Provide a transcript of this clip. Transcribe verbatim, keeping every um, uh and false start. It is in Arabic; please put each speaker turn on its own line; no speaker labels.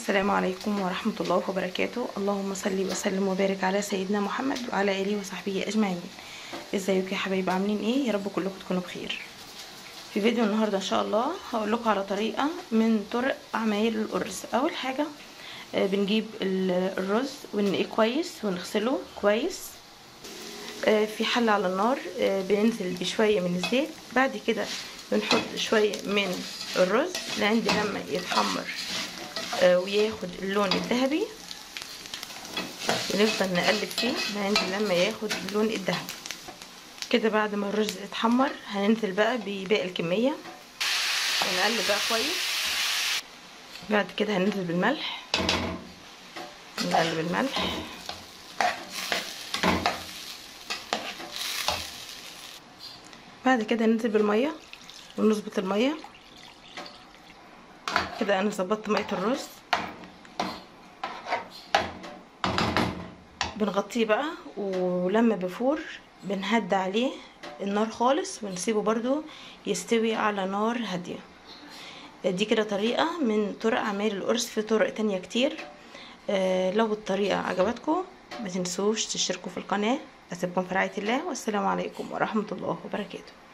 السلام عليكم ورحمة الله وبركاته. اللهم صل وسلم وبارك على سيدنا محمد وعلى آله وصحبه أجمعين. ازيكم يا حبايبي، عاملين ايه؟ يا رب كلكم تكونوا بخير. في فيديو النهاردة ان شاء الله هقول لكم على طريقة من طرق عمايل الأرز. اول حاجة بنجيب الرز وننقيه كويس ونغسله كويس في حلة على النار، بننزل بشوية من الزيت. بعد كده بنحط شوية من الرز لعند لما يتحمر وياخد اللون الذهبي، ونفضل نقلب فيه لعند لما ياخد اللون الذهبي كده. بعد ما الرز اتحمر هننزل بقى بباقي الكمية ونقلب بقى كويس. بعد كده هننزل بالملح، نقلب الملح. بعد كده ننزل بالمية ونظبط المية كده. انا ظبطت ميه الرز، بنغطيه بقى، ولما بفور بنهدى عليه النار خالص ونسيبه برضو يستوي على نار هاديه. دي كده طريقه من طرق عمايل الأرز. في طرق تانية كتير. آه لو الطريقه عجبتكم ما تنسوش تشتركوا في القناه. اسيبكم في رعايه الله، والسلام عليكم ورحمه الله وبركاته.